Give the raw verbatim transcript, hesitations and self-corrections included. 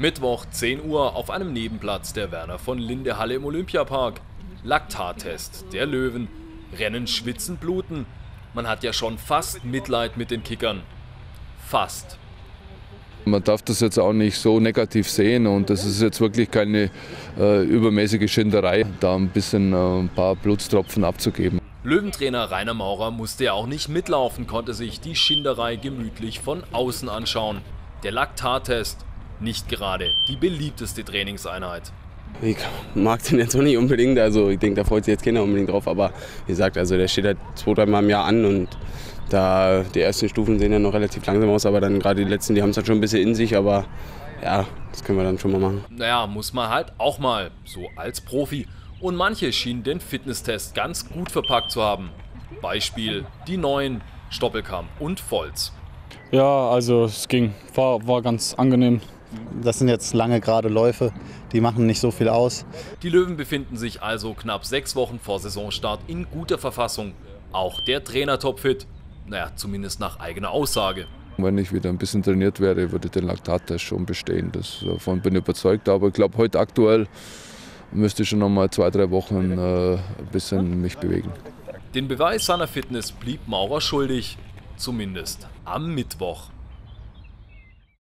Mittwoch zehn Uhr auf einem Nebenplatz der Werner von Linde Halle im Olympiapark. Laktattest der Löwen. Rennen, schwitzen, bluten. Man hat ja schon fast Mitleid mit den Kickern. Fast. Man darf das jetzt auch nicht so negativ sehen und das ist jetzt wirklich keine äh, übermäßige Schinderei, da ein bisschen äh, ein paar Blutstropfen abzugeben. Löwentrainer Rainer Maurer musste ja auch nicht mitlaufen, konnte sich die Schinderei gemütlich von außen anschauen. Der Laktattest, nicht gerade die beliebteste Trainingseinheit. Ich mag den jetzt auch nicht unbedingt, also ich denke, da freut sich jetzt keiner unbedingt drauf, aber wie gesagt, also der steht halt zwei, drei Mal im Jahr an und da die ersten Stufen sehen ja noch relativ langsam aus, aber dann gerade die letzten, die haben es halt schon ein bisschen in sich, aber ja, das können wir dann schon mal machen. Naja, muss man halt auch mal, so als Profi. Und manche schienen den Fitnesstest ganz gut verpackt zu haben. Beispiel die neuen Stoppelkamp und Volz. Ja, also es ging, war, war ganz angenehm. Das sind jetzt lange gerade Läufe, die machen nicht so viel aus. Die Löwen befinden sich also knapp sechs Wochen vor Saisonstart in guter Verfassung. Auch der Trainer topfit, naja, zumindest nach eigener Aussage. Wenn ich wieder ein bisschen trainiert wäre, würde ich den Laktattest schon bestehen. Das, davon bin ich überzeugt, aber ich glaube, heute aktuell müsste ich schon noch mal zwei, drei Wochen äh, ein bisschen mich bewegen. Den Beweis seiner Fitness blieb Maurer schuldig, zumindest am Mittwoch.